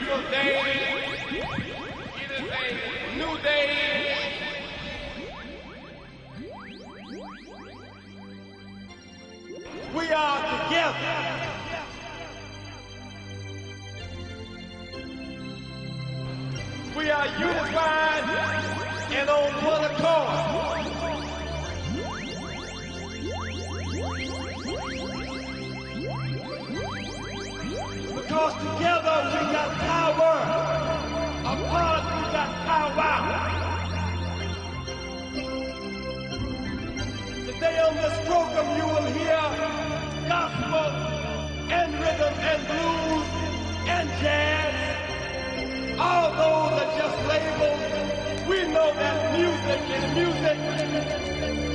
beautiful day. It is a new day. We are together. We are unified and on one accord. Because together we got power. Apart we got power. Today on this program you will hear gospel and rhythm and blues and jazz. All those are just labels. We know that music is music.